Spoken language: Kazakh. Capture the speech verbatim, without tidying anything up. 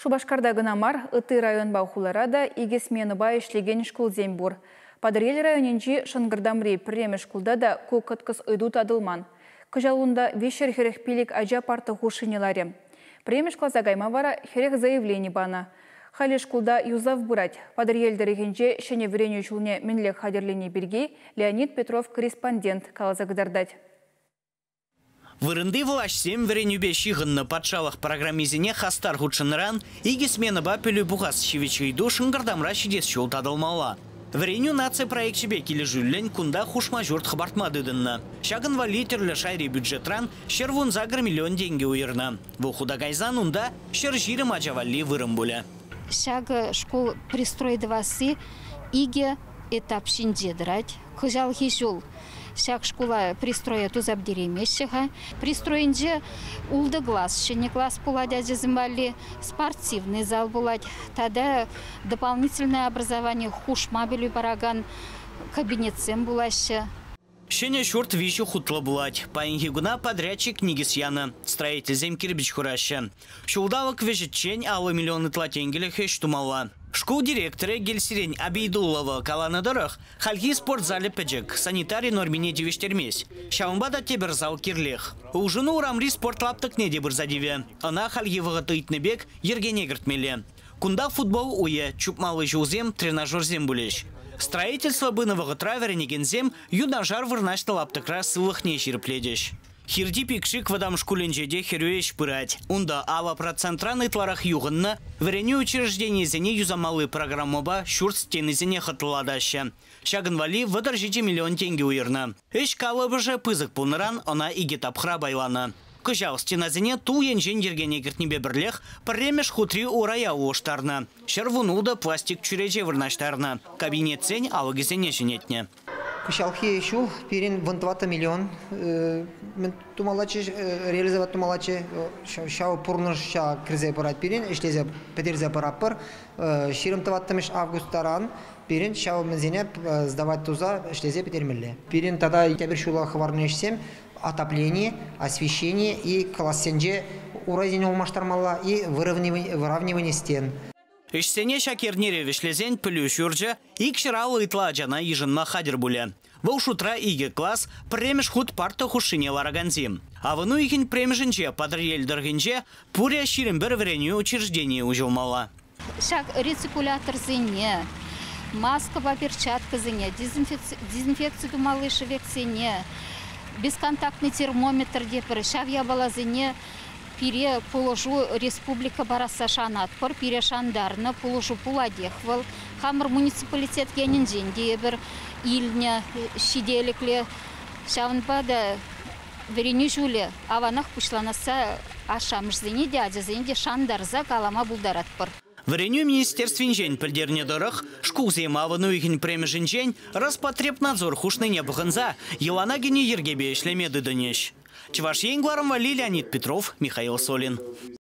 Шубашкарда гынамар, ыты район баухулара да игесмені бай ішлеген шкулзем бур. Падырел районенжи шынгырдамри пірем шкулда да көкіткіс ыйдут адылман. Кыжалунда вешер херех пилик ажа парты хушинеларе. Пірем шклаза гайма вара херех заявление бана. Хали шкулда юзав бурать. Падырел дәрегенже шене вреню чулне менлек хадерлени бергей Леонид Петров корреспондент калазагдардать. Вырынды влашсем вренюбе шиғынны патшалық программизіне хастар худшыныран, иги смена бапелю буғас шевечейду шыңғырдамра шидес шол тадылмала. Вреню нация проект себе келі жүллен кунда хушма жұрт хабартмадыдынна. Шагын вали түрлі шайри бюджетран шервун загр миллион деньги уйырна. Вухуда гайзан унда шер жирым ажавали вырым бұлі. Шагы школ пристройдывасы иге этап шиндедрать. Кыжал хижул. Шаг школа пристроя тузап деремешіға. Пристроенде улды класс, шене класс пуладя зазымбали, спортивный зал булать. Тогда дополнительное образование хушма белю бараган, кабинетсем булаще. Шене шорт вещу хутлы булать. Паингигуна подрядчик нигис яна. Строитель зем кирбич хураща. Шулдавок вежетчень алы миллионы тлатенгелі хэш тумала. Школ директоры Гельсирень Абейдулова каланадырых хальги спортзале пэджек санитарий нормине девештермес. Шаумбада тебер зал кирлех. Ужыны урамри спортлаптык не дебір задиве. Она хальги вағытыйтны бек ергене гіртмеле. Кунда футбол уе, чупмалы жулзем, тренажер зем булеш. Строительство бына вағытра веренегензем юнажар вырнашты лаптыкра сылых не жирпледеш. Хирди пикшик вадам шкуленжеде херюеш пырать. Унда ава процентраны тларах юғынна вареню учреждение зене юзамалы программоба шурт стены зене хатыладаща. Шагын вали выдержите миллион тенге уйырна. Эш калы же пызык пулныран она иге тапхра байлана. Кыжал стена зене ту енжен ергене гертнебе бірлех пірремеш хутри урая оштарна. Шервунулда пластик чуреже вырнаштарна. Кабинет сень алыгезене женетне. Кышалхи шул перин вантвата миллион мен тумалачы реализовать тумалачы шау пурныш ша кризе парат перин ишлезе петерзе параппар ширым таваттымыш августтаран перин шау мензине сдавать туза ишлезе петермелле перин тогда тебер шула хварнешсем отопление освещение и классенже уразень улмаштармала и выравнивание выравнивание стен. Ишсене шакернере вешлезен плюш юрджа, икширалы итла жана ежынма хадер буле. Вол шутра иге класс премеш худ парта хушине лараганзим. А вну ихин премешенче падрель дыргенче пуря ширим бір вреню учреждение ужылмала. Шаг рециркулятор зене, маска ба перчатка зене, дезинфекцию думалы шевексене, бесконтактный термометр депер, шав ябала зене, пире положу республика бараса шанат, пор пире шандарна положу пуладехвал, хамр муниципалитет генен деньги бер ильня шиделекле шавнбада верени жуле аванах пушланаса ашамш зене дядя зене шандарза калама булдарат пор. Вареню министерствен пельдерне дорог, шкулзем авану ихин премеженчень, распотребнадзор хушны не буханза, елана гене ергебе шлемеды донеш. Чеваш Еңгларом вали Леонид Петров, Михаил Солин.